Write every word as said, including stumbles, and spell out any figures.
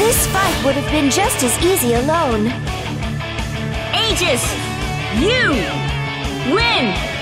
This fight would have been just as easy alone. Aigis, you win!